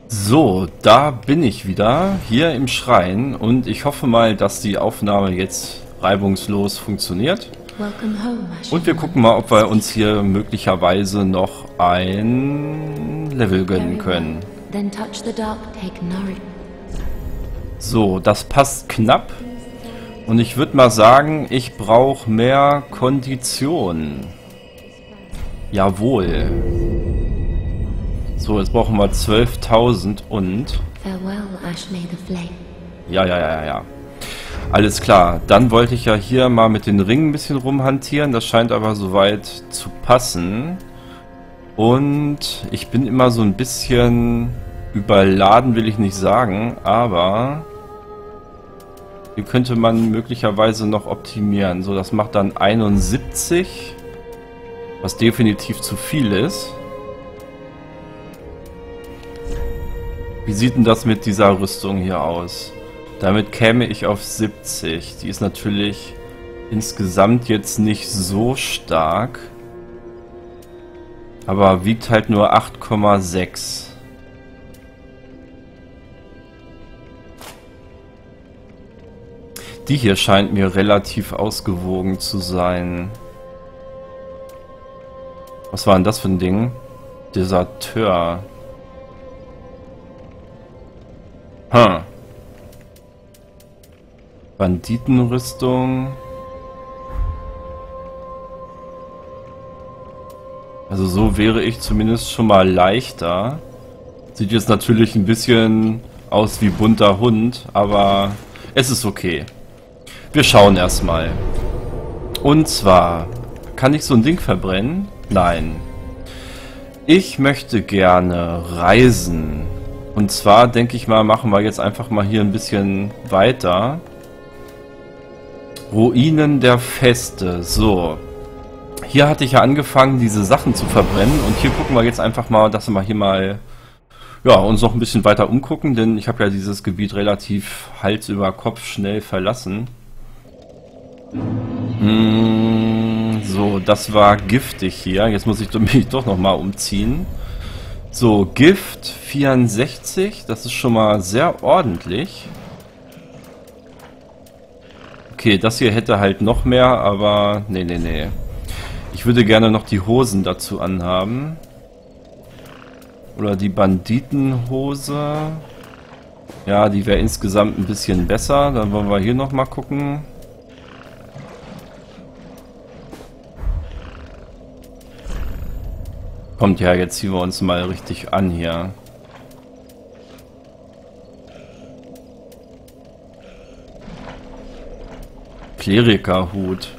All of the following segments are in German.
So, da bin ich wieder, hier im Schrein, und ich hoffe mal, dass die Aufnahme jetzt reibungslos funktioniert. Und wir gucken mal, ob wir uns hier möglicherweise noch ein Level gönnen können. So, das passt knapp. Und ich würde mal sagen, ich brauche mehr Kondition. Jawohl. So, jetzt brauchen wir 12.000 und... Ja. Alles klar. Dann wollte ich ja hier mal mit den Ringen ein bisschen rumhantieren. Das scheint aber soweit zu passen. Und ich bin immer so ein bisschen überladen, will ich nicht sagen, aber... Hier könnte man möglicherweise noch optimieren. So, das macht dann 71, was definitiv zu viel ist. Wie sieht denn das mit dieser Rüstung hier aus? Damit käme ich auf 70. Die ist natürlich insgesamt jetzt nicht so stark. Aber wiegt halt nur 8,6. Die hier scheint mir relativ ausgewogen zu sein. Was war denn das für ein Ding? Deserteur. Banditenrüstung. Also so wäre ich zumindest schon mal leichter. Sieht jetzt natürlich ein bisschen aus wie bunter Hund, aber es ist okay. Wir schauen erstmal. Und zwar, kann ich so ein Ding verbrennen? Nein. Ich möchte gerne reisen. Und zwar, denke ich mal, machen wir jetzt einfach mal hier ein bisschen weiter. Ruinen der Feste. So. Hier hatte ich ja angefangen, diese Sachen zu verbrennen. Und hier gucken wir jetzt einfach mal, dass wir hier mal uns noch ein bisschen weiter umgucken. Denn ich habe ja dieses Gebiet relativ Hals über Kopf schnell verlassen. So, das war giftig hier. Jetzt muss ich mich doch nochmal umziehen. So, Gift 64, das ist schon mal sehr ordentlich. Okay, das hier hätte halt noch mehr, aber nee. Ich würde gerne noch die Hosen dazu anhaben. Oder die Banditenhose. Ja, die wäre insgesamt ein bisschen besser. Dann wollen wir hier nochmal gucken. Kommt ja, jetzt ziehen wir uns mal richtig an hier. Klerikerhut.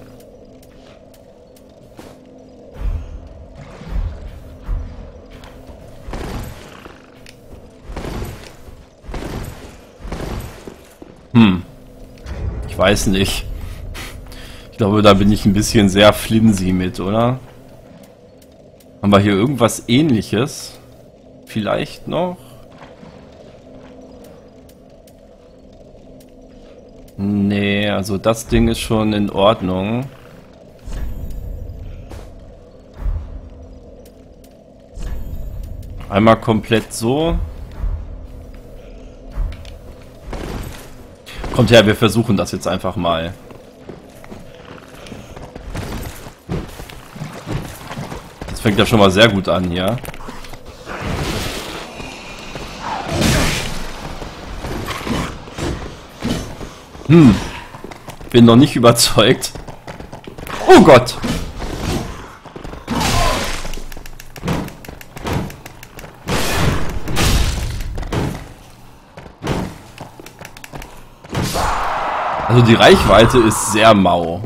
Ich weiß nicht. Ich glaube, da bin ich ein bisschen sehr flimsy mit, oder? Haben wir hier irgendwas Ähnliches? Vielleicht noch? Nee, also das Ding ist schon in Ordnung. Einmal komplett so. Kommt her, wir versuchen das jetzt einfach mal. Das fängt ja schon mal sehr gut an hier. Bin noch nicht überzeugt. Oh Gott! Also die Reichweite ist sehr mau.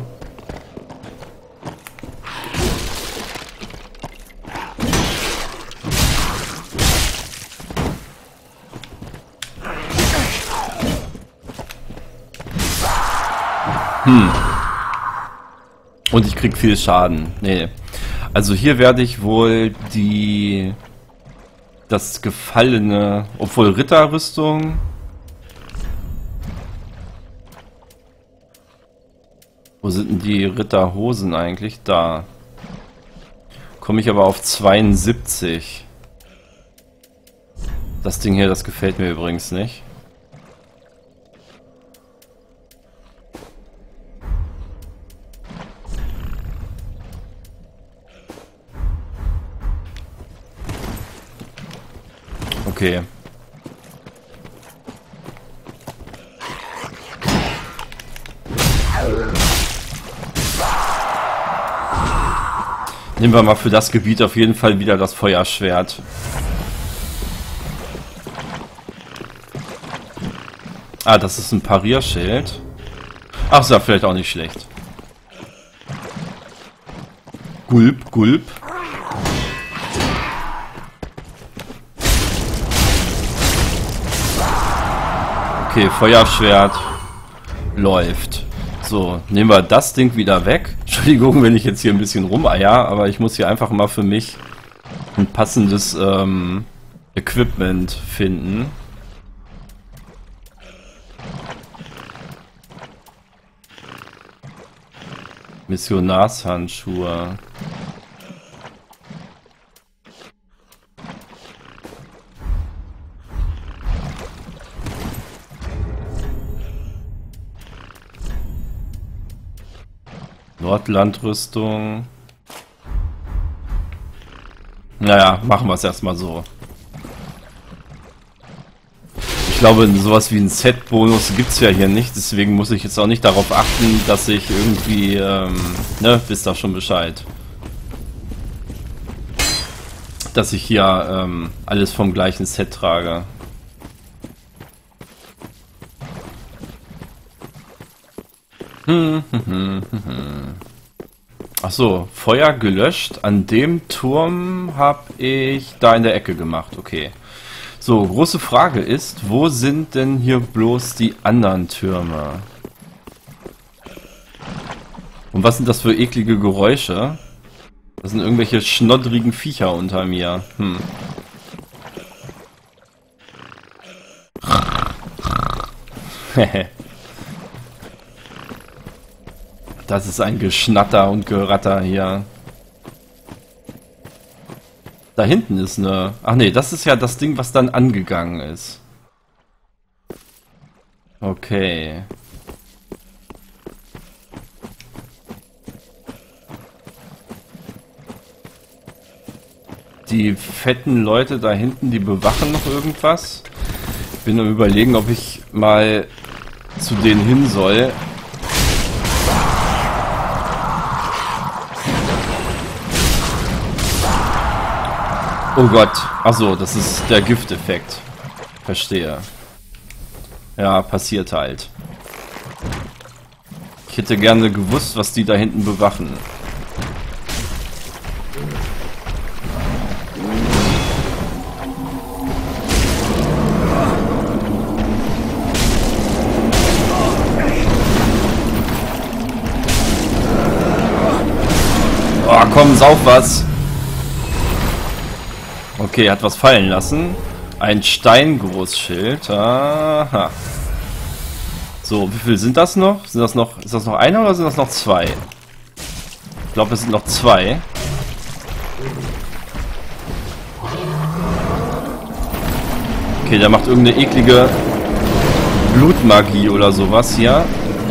Und ich krieg viel Schaden. Nee. Also hier werde ich wohl das gefallene, obwohl Ritterrüstung. Wo sind denn die Ritterhosen eigentlich? Da. Komme ich aber auf 72. Das Ding hier, das gefällt mir übrigens nicht. Okay. Nehmen wir mal für das Gebiet auf jeden Fall wieder das Feuerschwert. Ah, das ist ein Parierschild. Ach, ist ja vielleicht auch nicht schlecht. Gulp, gulp. Okay, Feuerschwert läuft. So, nehmen wir das Ding wieder weg. Entschuldigung, wenn ich jetzt hier ein bisschen rumeier, aber ich muss hier einfach mal für mich ein passendes Equipment finden. Missionarshandschuhe. Nordlandrüstung. Naja, machen wir es erstmal so. Ich glaube, sowas wie ein Set-Bonus gibt es ja hier nicht, deswegen muss ich jetzt auch nicht darauf achten, dass ich irgendwie, ne, wisst ihr schon Bescheid. Dass ich hier alles vom gleichen Set trage. Ach so, Feuer gelöscht. An dem Turm habe ich da in der Ecke gemacht. Okay. So, große Frage ist, wo sind denn hier bloß die anderen Türme? Und was sind das für eklige Geräusche? Das sind irgendwelche schnoddrigen Viecher unter mir. Das ist ein Geschnatter und Geratter hier. Da hinten ist eine... Ach nee, das ist ja das Ding, was dann angegangen ist. Okay. Die fetten Leute da hinten, die bewachen noch irgendwas. Ich bin am Überlegen, ob ich mal zu denen hin soll. Oh Gott. Achso, das ist der Gifteffekt. Verstehe. Ja, passiert halt. Ich hätte gerne gewusst, was die da hinten bewachen. Oh, komm, sauf was. Okay, hat was fallen lassen. Ein Steingroßschild. Aha. So, wie viel sind das noch? Ist das noch einer oder sind das noch zwei? Ich glaube, es sind noch zwei. Okay, der macht irgendeine eklige Blutmagie oder sowas hier.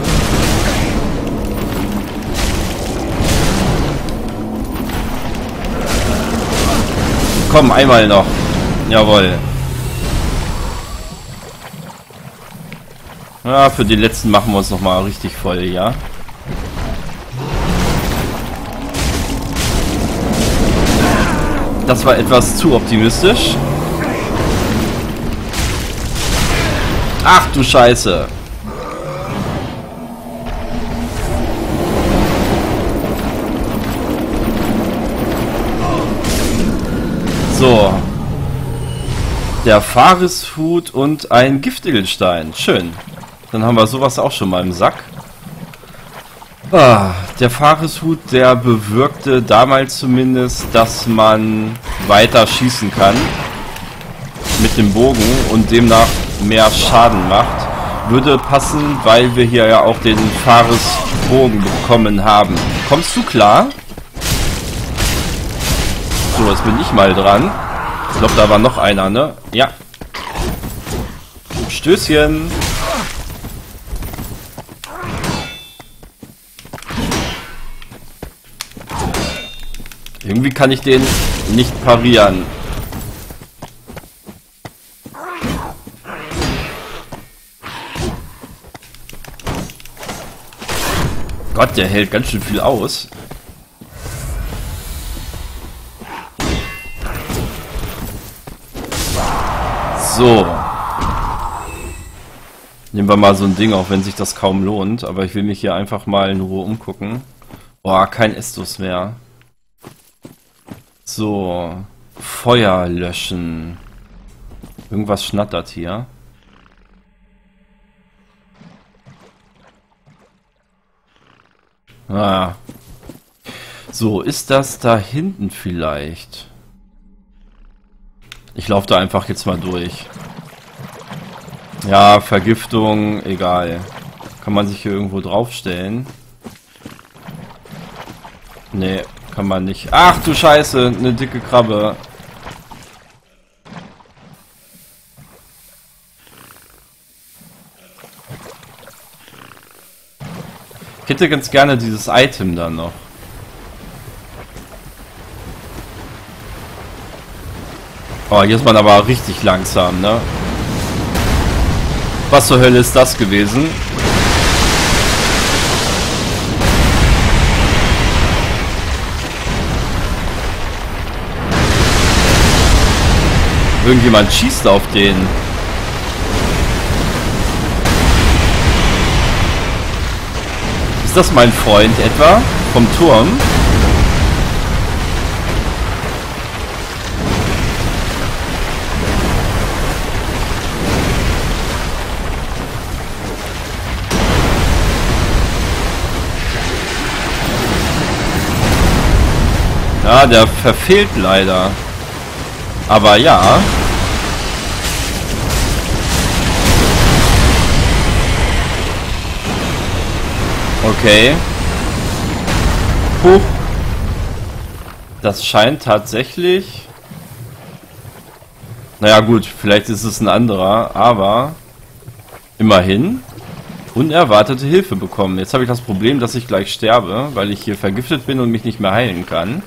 Komm, einmal noch. Jawohl. Ja, für den letzten machen wir uns noch mal richtig voll, ja. Das war etwas zu optimistisch. Ach du Scheiße. So. Der Fahreshut und ein Giftedelstein. Schön. Dann haben wir sowas auch schon mal im Sack. Ah, der Fahreshut, der bewirkte damals zumindest, dass man weiter schießen kann mit dem Bogen und demnach mehr Schaden macht. Würde passen, weil wir hier ja auch den Fahreshbogen bekommen haben. Kommst du klar? So, jetzt bin ich mal dran. Ich glaube, da war noch einer, ne? Ja. Stößchen. Irgendwie kann ich den nicht parieren. Gott, der hält ganz schön viel aus. So. Nehmen wir mal so ein Ding, auch wenn sich das kaum lohnt. Aber ich will mich hier einfach mal in Ruhe umgucken. Boah, kein Estus mehr. So. Feuer löschen. Irgendwas schnattert hier. Ah. So, ist das da hinten vielleicht? Ich laufe da einfach jetzt mal durch. Ja, Vergiftung, egal. Kann man sich hier irgendwo draufstellen? Nee, kann man nicht. Ach du Scheiße, eine dicke Krabbe. Ich hätte ganz gerne dieses Item dann noch. Oh, hier ist man aber richtig langsam, ne? Was zur Hölle ist das gewesen? Irgendjemand schießt auf den. Ist das mein Freund etwa? Vom Turm? Ja, der verfehlt leider. Aber ja. Okay. Puh. Das scheint tatsächlich... Naja gut, vielleicht ist es ein anderer, aber... Immerhin. Unerwartete Hilfe bekommen. Jetzt habe ich das Problem, dass ich gleich sterbe, weil ich hier vergiftet bin und mich nicht mehr heilen kann.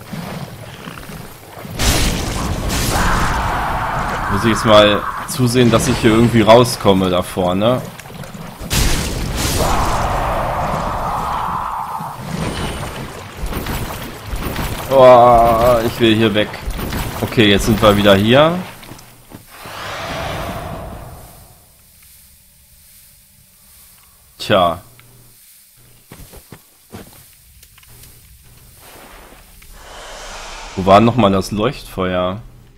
Muss ich jetzt mal zusehen, dass ich hier irgendwie rauskomme da vorne. Oh, ich will hier weg. Okay, jetzt sind wir wieder hier. Tja. Wo war nochmal das Leuchtfeuer?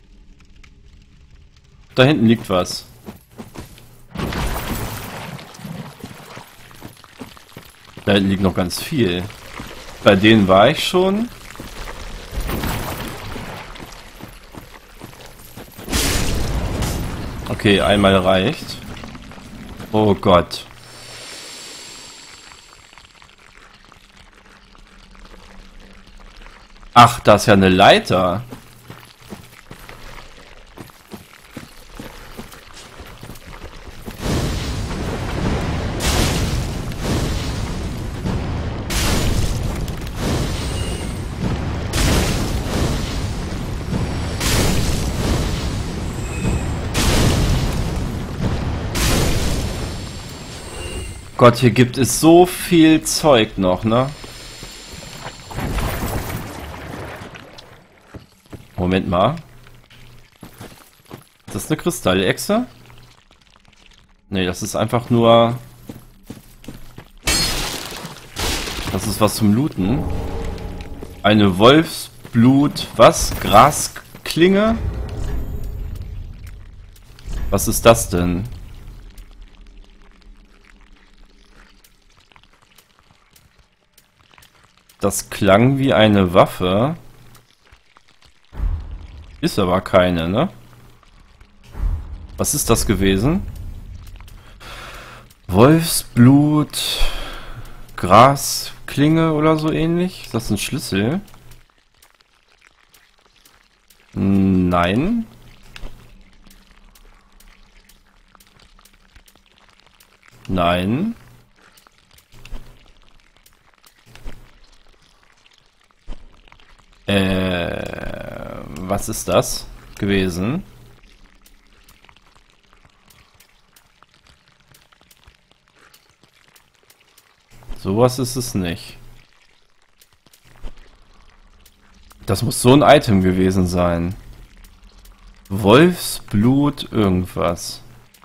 Da hinten liegt was. Da hinten liegt noch ganz viel. Bei denen war ich schon. Okay, einmal reicht. Oh Gott. Ach, da ist ja eine Leiter. Gott, hier gibt es so viel Zeug noch, ne? Moment mal. Ist das eine Kristallechse? Ne, das ist einfach nur... Das ist was zum Looten. Eine Wolfsblut... Was? Grasklinge? Was ist das denn? Das klang wie eine Waffe. Ist aber keine, ne? Was ist das gewesen? Wolfsblut, Grasklinge oder so ähnlich? Ist das ein Schlüssel? Nein. Nein. Was ist das gewesen? Sowas ist es nicht. Das muss so ein Item gewesen sein. Wolfsblut irgendwas.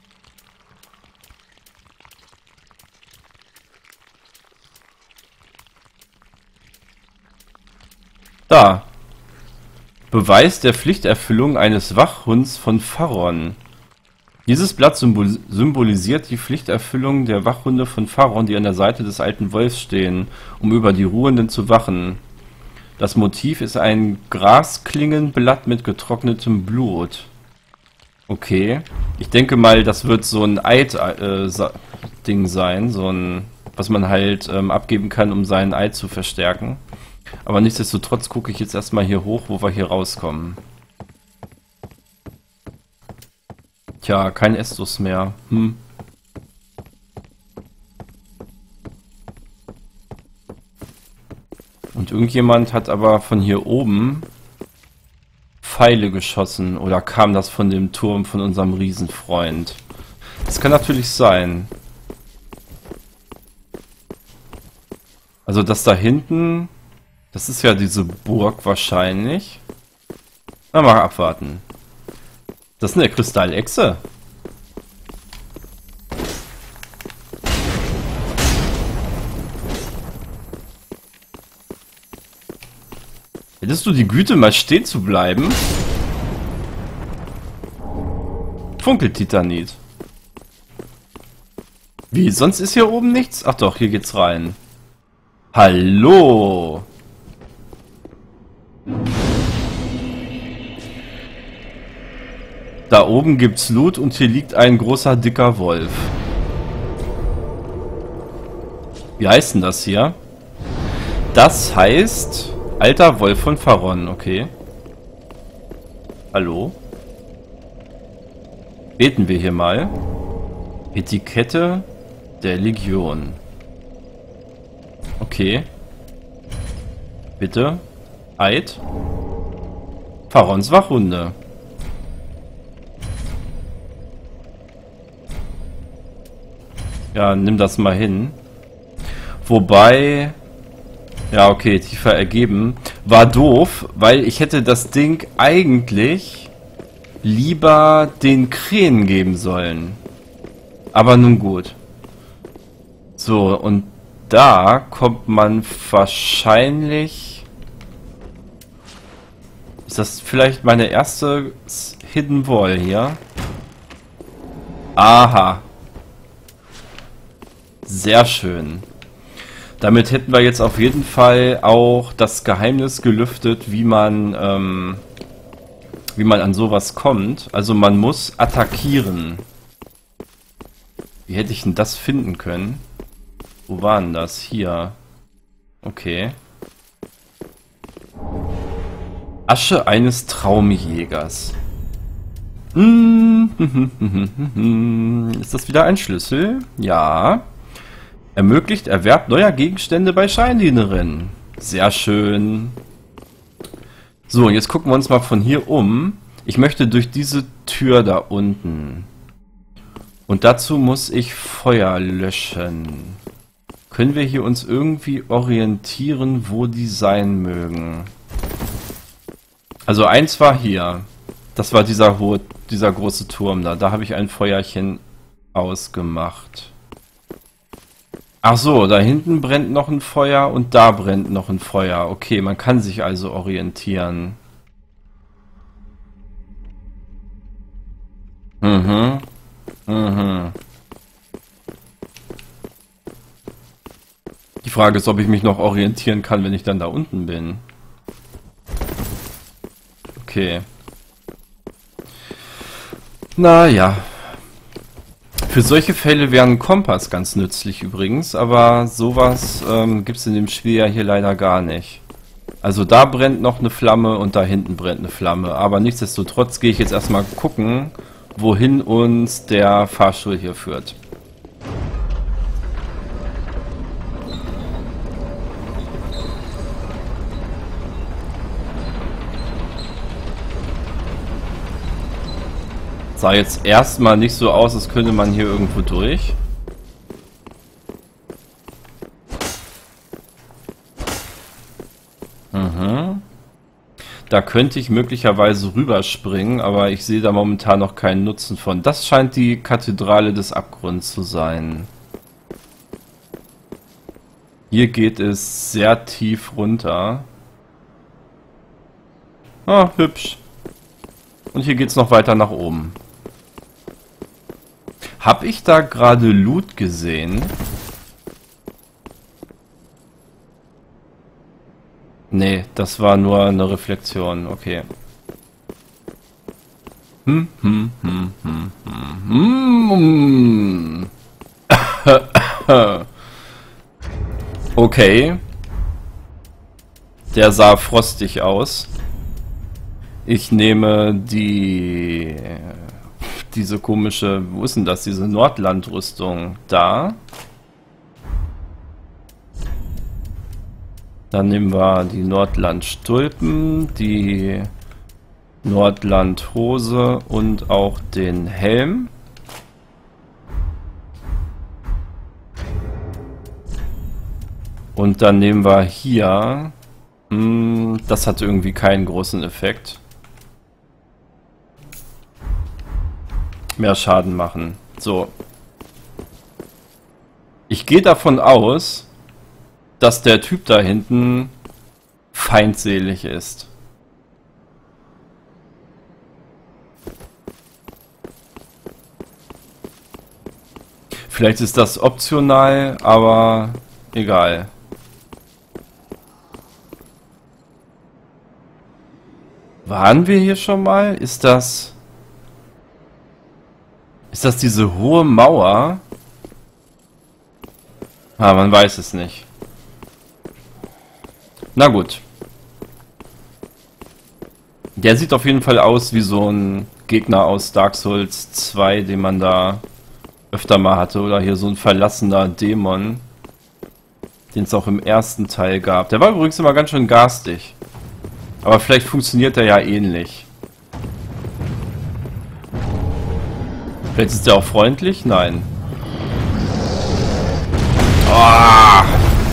Da. Beweis der Pflichterfüllung eines Wachhunds von Pharon. Dieses Blatt symbolisiert die Pflichterfüllung der Wachhunde von Pharon, die an der Seite des alten Wolfs stehen, um über die Ruhenden zu wachen. Das Motiv ist ein Grasklingenblatt mit getrocknetem Blut. Okay. Ich denke mal, das wird so ein Eid-Ding sein, so ein, was man halt abgeben kann, um seinen Eid zu verstärken. Aber nichtsdestotrotz gucke ich jetzt erstmal hier hoch, wo wir hier rauskommen. Tja, kein Estus mehr. Und irgendjemand hat aber von hier oben Pfeile geschossen. Oder kam das von dem Turm von unserem Riesenfreund? Das kann natürlich sein. Also das da hinten, das ist ja diese Burg wahrscheinlich. Na, mal abwarten. Das ist eine Kristallechse. Hättest du die Güte, mal stehen zu bleiben? Funkeltitanit. Wie, sonst ist hier oben nichts? Ach doch, hier geht's rein. Hallo! Da oben gibt's Loot und hier liegt ein großer, dicker Wolf. Wie heißt denn das hier? Das heißt... Alter Wolf von Pharon, okay. Hallo? Beten wir hier mal. Etikette der Legion. Okay. Bitte. Eid. Pharaons Wachhunde. Ja, nimm das mal hin. Wobei... Ja, okay, tiefer ergeben. War doof, weil ich hätte das Ding eigentlich lieber den Krähen geben sollen. Aber nun gut. So, und da kommt man wahrscheinlich... Ist das vielleicht meine erste Hidden Wall hier? Aha. Sehr schön. Damit hätten wir jetzt auf jeden Fall auch das Geheimnis gelüftet, wie man an sowas kommt. Also man muss attackieren. Wie hätte ich denn das finden können? Wo war denn das? Hier. Okay. Asche eines Traumjägers. Ist das wieder ein Schlüssel? Ja. Ermöglicht Erwerb neuer Gegenstände bei Scheindienerinnen. Sehr schön. So, jetzt gucken wir uns mal von hier um. Ich möchte durch diese Tür da unten. Und dazu muss ich Feuer löschen. Können wir hier uns irgendwie orientieren, wo die sein mögen? Also eins war hier. Das war dieser große Turm da. Da habe ich ein Feuerchen ausgemacht. Ach so, da hinten brennt noch ein Feuer und da brennt noch ein Feuer. Okay, man kann sich also orientieren. Die Frage ist, ob ich mich noch orientieren kann, wenn ich dann da unten bin. Okay. Naja. Für solche Fälle wäre ein Kompass ganz nützlich übrigens, aber sowas gibt es in dem Spiel ja hier leider gar nicht. Also da brennt noch eine Flamme und da hinten brennt eine Flamme, aber nichtsdestotrotz gehe ich jetzt erstmal gucken, wohin uns der Fahrstuhl hier führt. Sah jetzt erstmal nicht so aus, als könnte man hier irgendwo durch. Mhm. Da könnte ich möglicherweise rüberspringen, aber ich sehe da momentan noch keinen Nutzen von. Das scheint die Kathedrale des Abgrunds zu sein. Hier geht es sehr tief runter. Ah, hübsch. Und hier geht es noch weiter nach oben. Hab ich da gerade Loot gesehen? Nee, das war nur eine Reflexion. Okay. Okay. Der sah frostig aus. Ich nehme diese komische, wo ist denn das? Diese Nordlandrüstung da. Dann nehmen wir die Nordlandstulpen, die Nordlandhose und auch den Helm. Und dann nehmen wir hier, das hat irgendwie keinen großen Effekt. Mehr Schaden machen. So. Ich gehe davon aus, dass der Typ da hinten feindselig ist. Vielleicht ist das optional, aber egal. Waren wir hier schon mal? Ist das diese hohe Mauer? Ah, man weiß es nicht. Na gut. Der sieht auf jeden Fall aus wie so ein Gegner aus Dark Souls 2, den man da öfter mal hatte. Oder hier so ein verlassener Dämon, den es auch im ersten Teil gab. Der war übrigens immer ganz schön garstig. Aber vielleicht funktioniert er ja ähnlich. Vielleicht ist der auch freundlich? Nein. Oh!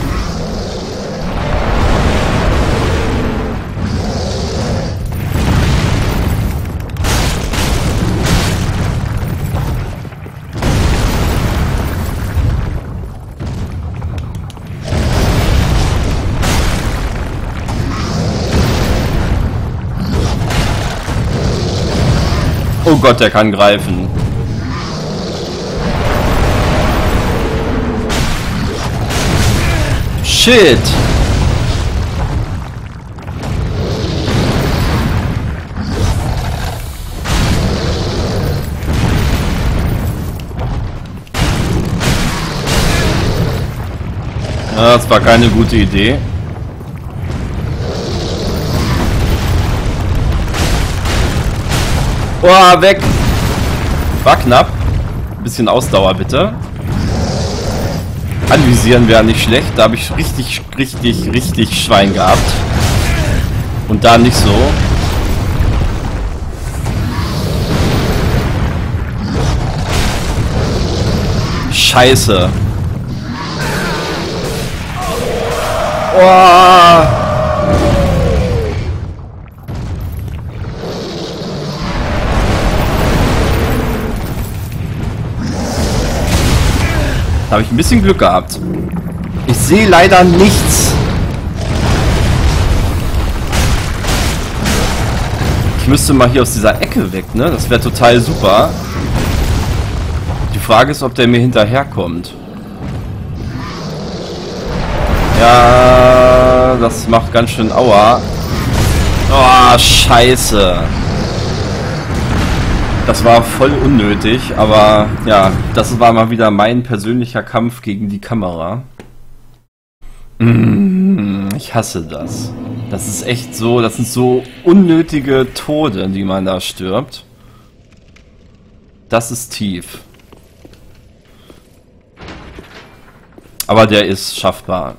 Oh Gott, der kann greifen. Shit! Ja, das war keine gute Idee. Oh, weg! War knapp. Ein bisschen Ausdauer bitte. Anvisieren wäre nicht schlecht. Da habe ich richtig Schwein gehabt. Und da nicht so. Scheiße. Oh. Da habe ich ein bisschen Glück gehabt. Ich sehe leider nichts. Ich müsste mal hier aus dieser Ecke weg, ne? Das wäre total super. Die Frage ist, ob der mir hinterherkommt. Ja, das macht ganz schön Aua. Oh, scheiße. Das war voll unnötig, aber ja, das war mal wieder mein persönlicher Kampf gegen die Kamera. Ich hasse das. Das ist echt so, das sind so unnötige Tode, die man da stirbt. Das ist tief. Aber der ist schaffbar.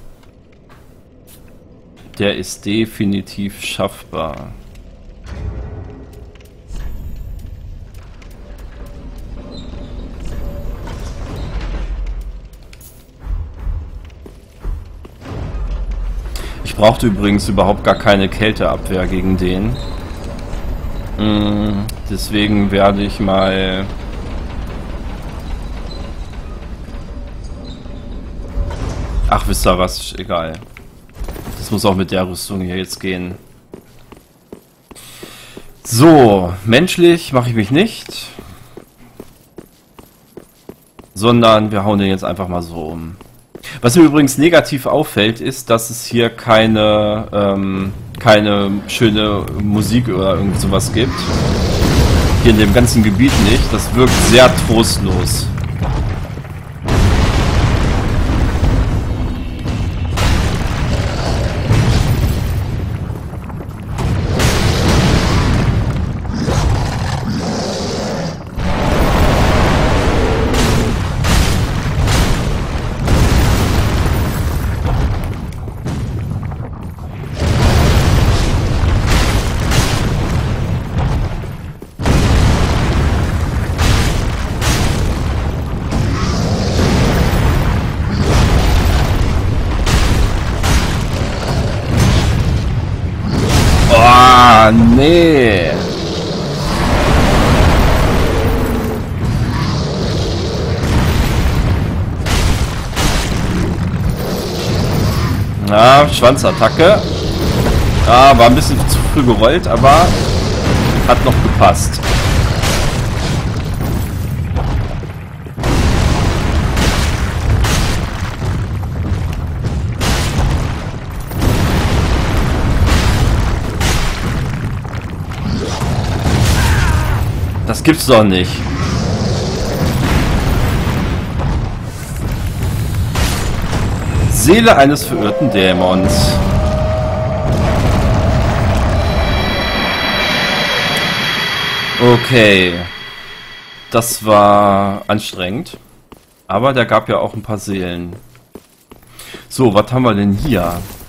Der ist definitiv schaffbar. Ich brauchte übrigens überhaupt gar keine Kälteabwehr gegen den. Deswegen werde ich mal... Ach, wisst ihr was? Egal. Das muss auch mit der Rüstung hier jetzt gehen. So, menschlich mache ich mich nicht. Sondern wir hauen den jetzt einfach mal so um. Was mir übrigens negativ auffällt, ist, dass es hier keine schöne Musik oder irgend sowas gibt. Hier in dem ganzen Gebiet nicht. Das wirkt sehr trostlos. Oh, nee. Ja, Schwanzattacke. Ja, war ein bisschen zu früh gerollt, aber hat noch gepasst. Das gibt's doch nicht. Seele eines verirrten Dämons. Okay. Das war anstrengend. Aber der gab ja auch ein paar Seelen. So, was haben wir denn hier?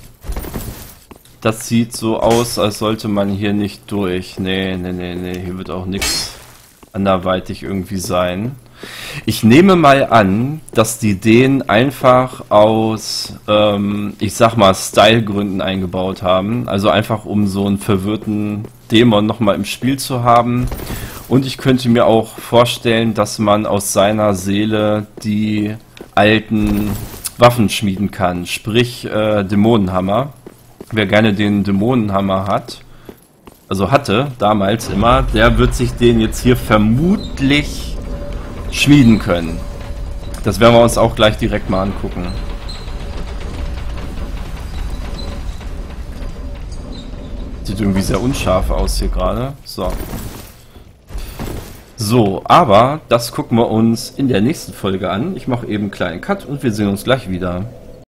Das sieht so aus, als sollte man hier nicht durch. Nee. Hier wird auch nichts anderweitig irgendwie sein. Ich nehme mal an, dass die den einfach aus, ich sag mal, Stylegründen eingebaut haben. Also einfach, um so einen verwirrten Dämon nochmal im Spiel zu haben. Und ich könnte mir auch vorstellen, dass man aus seiner Seele die alten Waffen schmieden kann. Sprich, Dämonenhammer. Wer gerne den Dämonenhammer hat, also hatte damals immer, der wird sich den jetzt hier vermutlich schmieden können. Das werden wir uns auch gleich direkt mal angucken. Sieht irgendwie sehr unscharf aus hier gerade. So, aber das gucken wir uns in der nächsten Folge an. Ich mache eben einen kleinen Cut und wir sehen uns gleich wieder.